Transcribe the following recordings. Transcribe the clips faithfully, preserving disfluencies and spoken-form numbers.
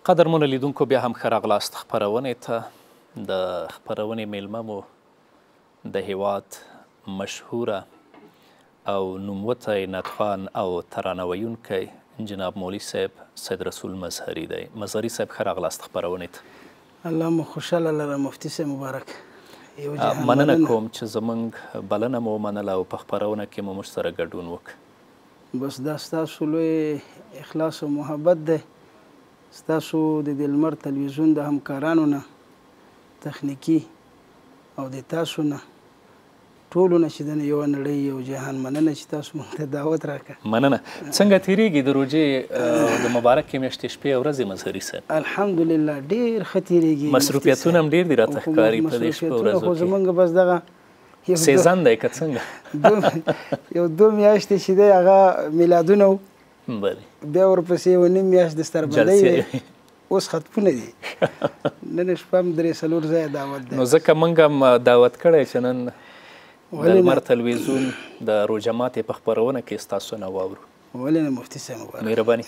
قدرمنو لیدونکو بیا هم ښه راغلاست خپرونې ته. د خپرونې میلمه مو د هیواد مشهوره او نوموتی نطخوان او ترانه ویونکی جناب مولوي صاحب سید رسول مظهري دی. مظهري صاحب ښه راغلاست خپرونې ته. الله مو خوشحاله لره مفتي صاحب مبارک. مننه کوم چې زموږ بلنه مو ومنله او په خپرونه کې مو موږ سره ګډون وکړ. بس دا ستاسو لوی اخلاص او محبت دی، ستاسو د دې لمر تلویزیون د همکارانو نه، تخنیکي او د تاسو نه، ټولو نه چې دنه یوه نړۍ یو جهان مننه چې تاسو موږ ته دعوت راکړه. مننه. څنګه تیریږي د روژې د مبارکې میاشتې شپې او ورځې مظهري صاحب؟ الحمدلله ډېر ښه تیریږي. مصروفیتونه هم ډېر دي راته ښکاري په دې شپو ورځو خو زموږ بس دغه سیزن دی که څنګه؟ یو دوه میاشتې چې دی هغه میلادونه و، بلې بیا ورپسې یوه نیم میاشت د ستربندۍ وې، اوس ختمونه دي. نن شپه هم درې څلور ځایه دعوت دی. نو ځکه موږ هم دعوت کړی چې نن د لمر تلویزیون د روژه ماتې په خپرونه کې ستاسو نه واورو. ولې نه مفتي صاحب مبارک. مهرباني.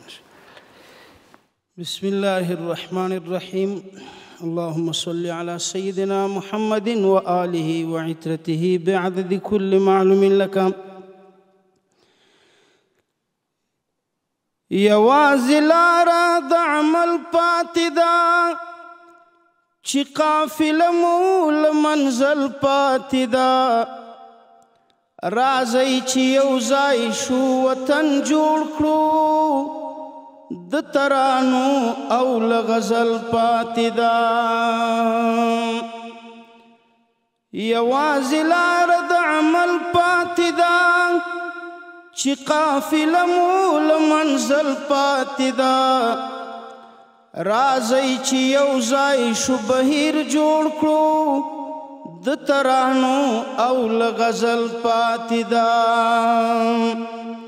بسم الله الرحمن الرحیم. اللهم صل على سيدنا محمد وآله وعترته بعدد كل معلوم لك. یوازې لاره د عمل پاتې ده، چې قافله مو له منزل پاتې ده. راځئ چې یو ځای شو وطن جوړ کړو، د ترانو او له غزل پاتې ده. یوازې لاره د عمل پاتې ده، چې قافله مو له منزل پاتې ده. راځئ چې یو ځای شو بهیر جوړ کړو، د ترانو او له غزل پاتې ده.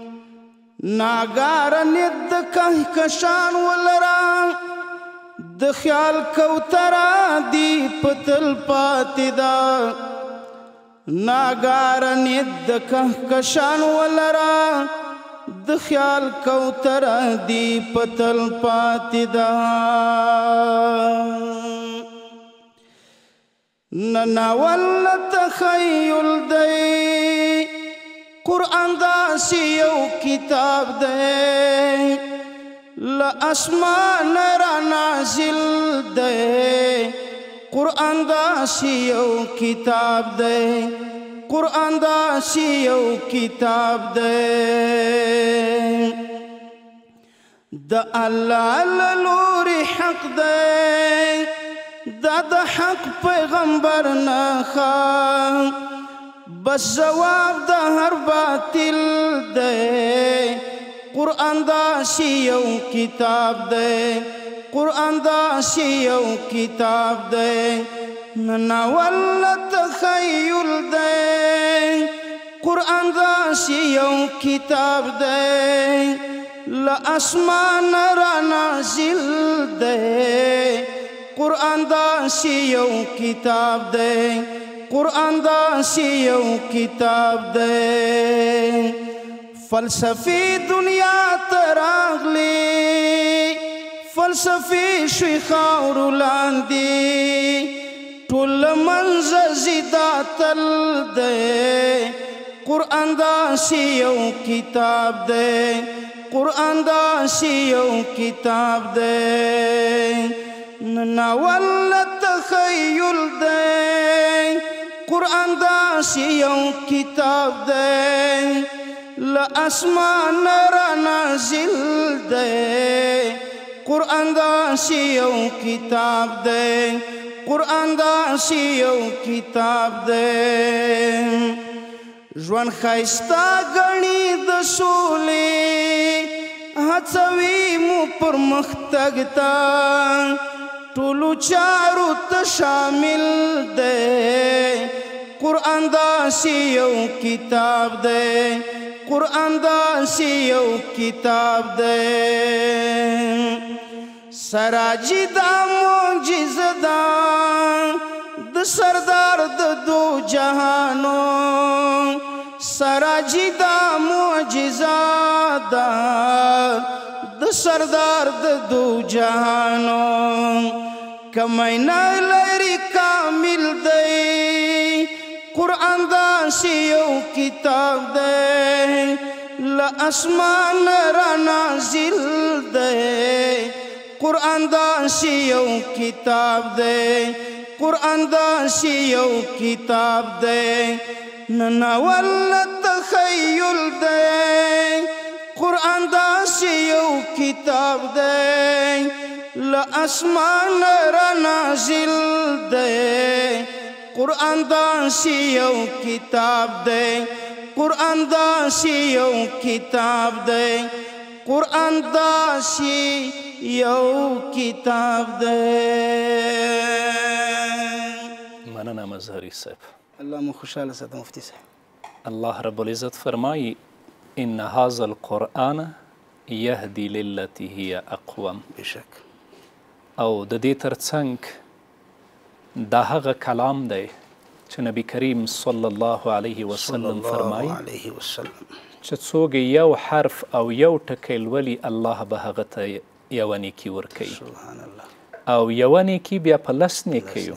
ناګاره نیت د کهکشان ولره، د خیال کوتره دی په تل پاتې ده. ناګاره نیت د کهکشان ولره، د خیال کوتره دی په تل پاتې ده. نه ناول تخیل دی، قرآن داسې یو کتاب دی، له اسمانه را نازل دی. قرآن داسې یو کتاب دی، قرآن داسې یو کتاب دی. د الله له لورې حق دی، دا د حق پیغمبر نه، بس جواب د هر باطل دی. قرآن داسې یو کتاب دی، قرآن داسې یو کتاب دی. ناول تخیل دی، قرآن داسې یو کتاب دی، له اسمان را نازل دی. قرآن داسې یو کتاب دی، قرآن داسې یو کتاب دی. فلسفی دنیا ته راغلی، فلسفی شوی خاورو لاندې، ټول منځه ځي دا تل دی. قرآن داسې یو کتاب دی، قرآن داسې یو کتاب دی. ناول تخیل دی، قرآن داسې یو کتاب دی، له اسمان را نازل دی. قرآن داسې یو کتاب دی، قرآن داسې یو کتاب دی. ژوند ښایسته ګڼي د سولې، هڅوي مو پرمختګ ته، ټولو چارو ته شامل دی. قرآن داسې یو کتاب دی، قرآن داسې یو کتاب دی. سراجي دا معجزه ده د سردار د دو جهانو، سراجي دا معجزه ده د د سردار د دو جهانو کمینا لري کامل دی قرآن داسې یو کتاب دی له اسمان را نازل دی قرآن داسې یو کتاب دی قرآن داسې یو کتاب دی نه ناول تخیل دی قرآن داسې یو کتاب دی له اسمان را نازل دی قرآن داسې یو کتاب دی قرآن داسې یو کتاب دی قرآن داسې یو کتاب دی. مننه مظهري صاحب. الله مو خوشحاله ساته مفتي صاحب. الله رب العزت فرمایي ان هذا القرآن یهدي للتي هي اقوم. بشک. او د دې ترڅنګ دا هغه کلام دی چې نبی کریم صلی الله علیه وسلم فرمایي چې څوک یو حرف او یو ټکی لولي الله به هغه ته یوه نیکي ورکوي او یوه نیکي بیا په لس نیکیو.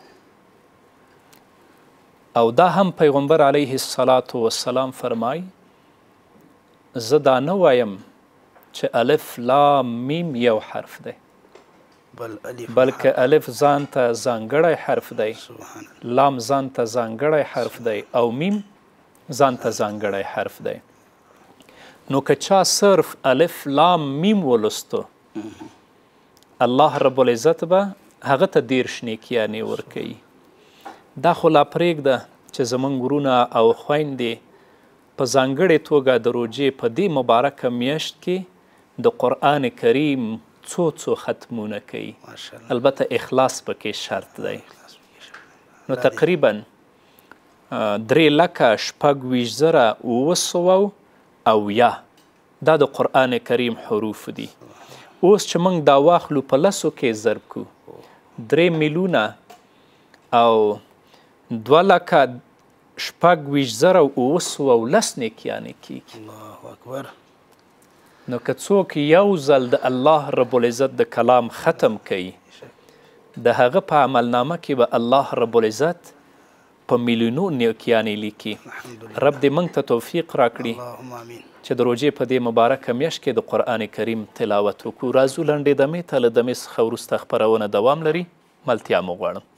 او دا هم پیغمبر علیه الصلاة والسلام فرمایي زه دا نه وایم چې الف لام میم یو حرف دی بلکې الف ځان ته ځانګړی حرف دی لام ځان ته ځانګړی حرف دی او میم ځان ته ځانګړی حرف دی. نو که چا صرف الف لام میم ولستو الله رب العزت به هغه ته دېرش نیکیانې ورکوي. دا خو لا پرېږده چې زموږ ورونه او خویندې په ځانګړې توګه د روژې په دې مبارکه میاشت کې د قرآن کریم څو څو ختمونه کوي. البته اخلاص پکې شرط دی. نو تقریبا درې لکه شپږ ویشت زره اوه سوه اویا دا د قرآن کریم حروف دي. اوس چې موږ دا واخلو په لسو کې ضرب کړو درې میلیونه او دوه لکه شپږ ویشت زره اوه سوه لس نیکیانې کېږي. الله اکبر. نو که څوک یو ځل د الله رب العزت د کلام ختم کوي د هغه په عملنامه کې به الله رب العزت په میلیونو نیکیانې لیکي. رب دې موږ ته توفیق راکړي چې د روژې په دې مبارکه میاشت کې د قرآن کریم تلاوت وکړو. راځو لنډې دمې ته له دمې څخه وروسته خپرونه دوام لري. ملتیا مو غواړم.